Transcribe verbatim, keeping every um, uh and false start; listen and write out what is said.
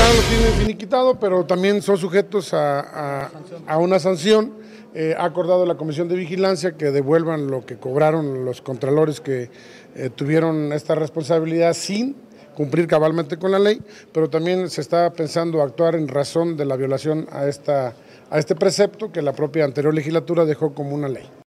ya lo tienen finiquitado, pero también son sujetos a, a, a una sanción. Eh, ha acordado la Comisión de Vigilancia que devuelvan lo que cobraron los contralores que eh, tuvieron esta responsabilidad sin cumplir cabalmente con la ley, pero también se está pensando actuar en razón de la violación a, esta, a este precepto que la propia anterior legislatura dejó como una ley.